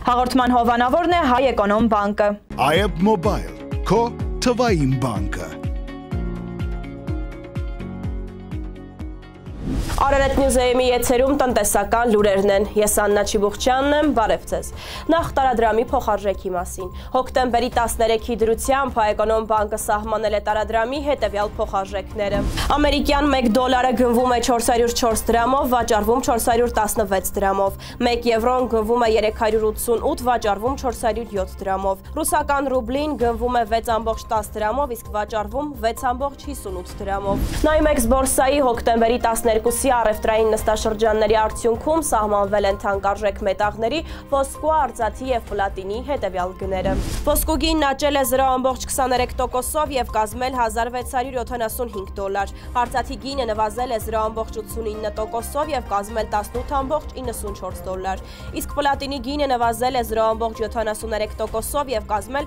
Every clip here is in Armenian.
Հաղորդման հովանավորն է Հայ Էկոնոմ բանկը։ IAB Mobile, քո թվային բանկը։ Արարատ Նյուզեյմի եթերում տնտեսական լուրերն են։ Ես Աննա Չիբուխչյանն եմ, բարև ձեզ։ Նախ տարադրամի փոխարժեքի մասին։ Հոկտեմբերի 13-ի դրությամբ Հայ Էկոնոմ բանկը սահմանել է տարադրամի հետևյալ փոխարժեքները։ Ամերիկյան 1 դոլարը գնվում է 404 դրամով, վաճառվում 416 դրամով։ 1 եվրոն գնվում է 388, վաճառվում 407 դրամով։ Ռուսական ռուբլին գնվում է 6.10 դրամով, իսկ վաճառվում 6.58 դրամով։ Նայմեքս բորսայի հոկտեմբերի 12-ի առևտրային նստաշրջանների արդյունքում սահմանվել են թանկարժեք մետաղների, ոսկու, արծաթի եւ պլատինի հետևյալ գները։ Ոսկու գինն աճել է 0.23%-ով եւ կազմել 1675 դոլար։ Արծաթի գինը նվազել է 0.89%-ով եւ կազմել 18.94 դոլար։ Իսկ պլատինի գինը նվազել է 0.73%-ով եւ կազմել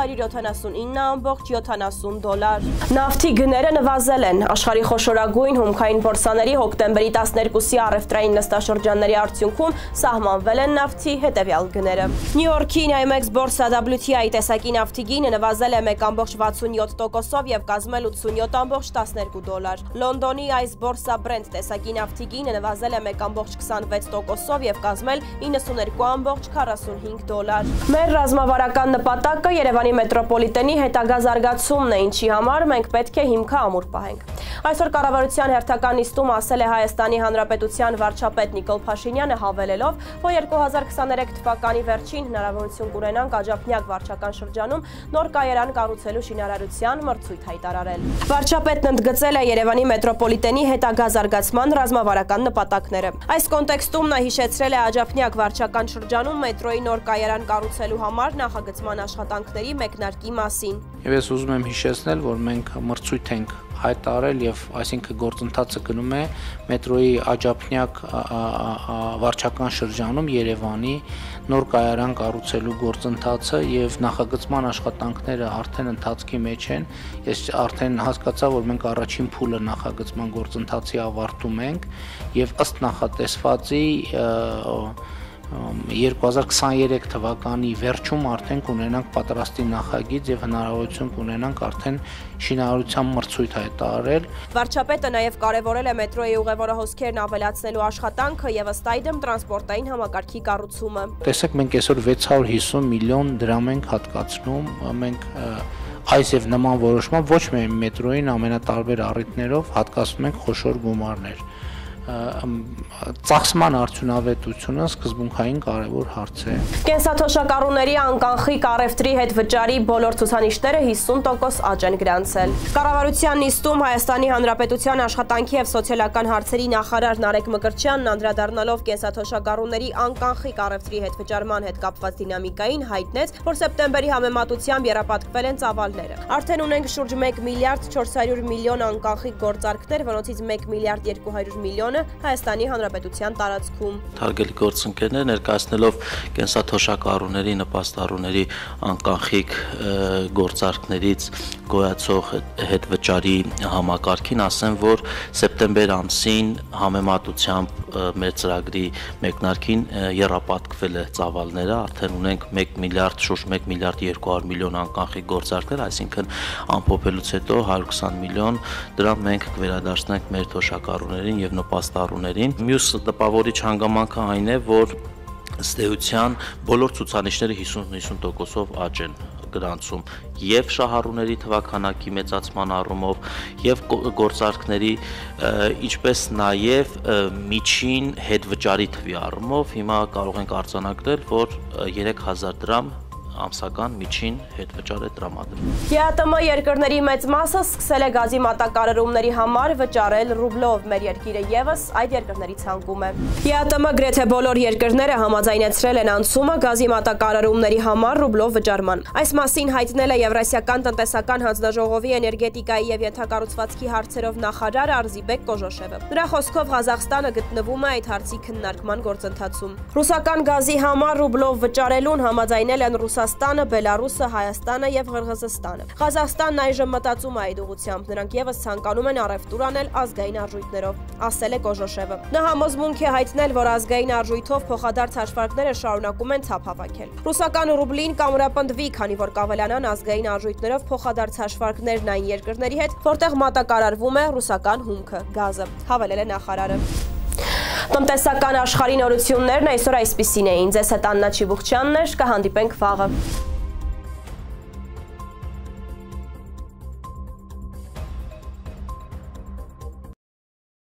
879.70 դոլար։ Նավթի գները նվազել են։ Աշխարհի խոշորագույն հումքային բորսաների հոկտեմբերի 12-ի առևտրային նստաշրջանների արդյունքում սահմանվել են նավթի հետևյալ գները։ Նյու Յորքի Նայմեքս բորսա WTI տեսակի նավթի գինը նվազել է 1.67%-ով եւ կազմել 87.12 դոլար։ Լոնդոնի այս բորսա Brent տեսակի նավթի գինը նվազել է 1.26%-ով եւ կազմել 92.45 դոլար։ Մեր ռազմավարական նպատակը Երևանի մետրոպոլիտենի հետագա զարգացումն է, ինչի համար մենք պետք է հիմքը ամուր պահենք։ Այսօր կառավարության հերթական նիստում ասել է Հայաստանի Հանրապետության վարչապետ Նիկոլ Փաշինյանը, հավելելով, որ 2023 թվականի վերջին հնարավորություն կունենանք Աջափնյակ վարչական շրջանում նոր կայարան կառուցելու շինարարության մրցույթ հայտարարել։ Վարչապետն ընդգծել է Երևանի մետրոպոլիտենի հետագա զարգացման ռազմավարական նպատակները։ Այս կոնտեքստում նա հիշեցրել է Աջափնյակ վարչական շրջանում մետրոյի նոր կայարան կառուցելու համար նախագծման աշխատանքների մեկնարկի մասին։ Եվ ես ուզում եմ հիշեցնել, որ մենք մրցույթ ենք հայտարարել եւ այսինքն գործընթացը գնում է մետրոյի Աջափնյակ վարչական շրջանում Երևանի նոր կայարան կառուցելու գործընթացը եւ նախագծման աշխատանքները արդեն ընթացքի մեջ են։ Ես արդեն հասկացա, որ մենք առաջին փուլը նախագծման գործընթացի ավարտում ենք եւ ըստ նախատեսվածի 2023 թվականի վերջում արդեն կունենանք պատրաստի նախագիծ եւ հնարավորություն կունենանք արդեն շինարարության մրցույթ հայտարարել։ Վարչապետը նաեւ կարեւորել է մետրոյի ուղևորահոսքերն ավելացնելու աշխատանքը եւ ըստ այդմ տրանսպորտային համակարգի կառուցումը։ Տեսեք, մենք այսօր 650 միլիոն դրամ ենք հատկացնում, մենք այս եւ նման որոշմամբ ոչ միայն մետրոյին ամենատարբեր առիթներով հատկացնում ենք խոշոր գումարներ։ Ծախսման արդյունավետությունը սկզբունքային կարևոր հարց է։ Կենսաթոշակառուների անկանխիկ առևտրի հետ վճարի բոլոր ցուցանիշները 50% աճ են գրանցել։ Կառավարության նիստում Հայաստանի Հանրապետության աշխատանքի եւ սոցիալական հարցերի նախարար Նարեկ Մկրտչյանն անդրադառնալով կենսաթոշակառուների անկանխիկ առևտրի հետ վճարման հետ կապված դինամիկային հայտնեց, որ սեպտեմբերի համեմատությամբ եռապատկվել են ծավալները։ Արդեն ունենք շուրջ 1 միլիարդ 400 միլիոն անկանխիկ գործարքներ, որոնցից 1 միլիարդ 200 միլիոն Հայաստանի Հանրապետության տարածքում։ Հարգելի գործընկերներ, ներկայացնելով կենսաթոշակառուների, նպաստառուների անկանխիկ գործարքներից գոյացող հետ վճարի համակարգին, ասեմ, որ սեպտեմբեր ամսին համեմատությամբ մեր ծրագրի մեկնարկին եռապատկվել է ծավալները, արդեն ունենք 1 միլիարդ շուրջ 1 միլիարդ 200 միլիոն անկանխիկ գործարքներ, այսինքն ամփոփելուց հետո 120 միլիոն դրամ մենք կվերադարձնենք մեր թոշակառուներին եւ նպաստառուներին։ Մյուս տպավորիչ հանգամանքը այն է, որ ըստ էության բոլոր ցուցանիշները 50-50%-ով աճ են գրանցում եւ շահառուների թվականակի մեծացման առումով եւ գործարքների, ինչպես նաեւ միջին հետ վճարի թվի առումով հիմա կարող ենք արձանագրել, որ 3000 դրամ ամսական միջին հետ վճար է տրամադրվում։ ԵԱՏՄ երկրների մեծ մասը սկսել է գազի մատակարարումների համար վճարել ռուբլով, մեր երկիրը եւս այդ երկրների ցանկում է։ ԵԱՏՄ գրեթե բոլոր երկրները համաձայնեցրել են անցումը գազի մատակարարումների համար ռուբլով վճարման։ Այս մասին հայտնել է Եվրասիական տնտեսական հանձնաժողովի էներգետիկայի եւ ենթակառուցվածքի հարցերով նախարար Արզիբեկ Կոժոշևը։ Նրա խոսքով Ղազախստանը գտնվում է այդ հարցի քննարկման գործընթացում։ Ռուսական գազի համար ռուբլով վճարելուն համաձայնել են Ռուսաստանը, Բելարուսը, Հայաստանը եւ Ղրղզստանը։ Ղազախստանն այժմ մտածում է այդ ուղղությամբ, նրանք եւս ցանկանում են առևտուր անել ազգային արժույթներով, ասել է Կոժոշևը։ Նա համոզմունք է հայտնել, որ ազգային արժույթով փոխադարձ հաշվարկները շարունակում են ցափ հավաքել։ Ռուսական ռուբլին կամրապնդվի, քանի որ կավելանան ազգային արժույթներով փոխադարձ հաշվարկներն այն երկրների հետ, որտեղ մատակարարվում է ռուսական հումքը, գազը, հավելել է նախարարը։ Տնտեսական աշխարհի նորություններն այսօր այսպիսին էին։ Ձեզ հետ Աննա Չիբուխչյանն էր, կհանդիպենք վաղը։